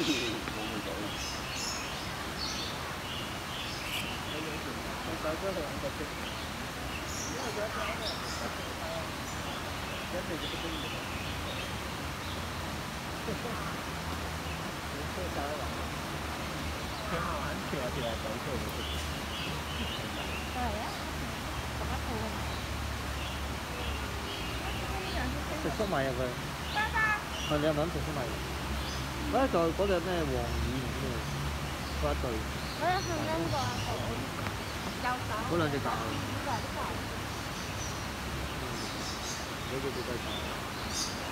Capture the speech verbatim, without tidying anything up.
挺好玩，跳起来走走的。 係啊，十一號啊。 食粟米入去。 爸爸。 係你係咪諗食粟米？嗰就嗰隻咩黃耳唔知咩，嗰一對。 我有上跟過啊，右手。 嗰兩隻大。 呢個係啲大。 嗯，嗰隻最細。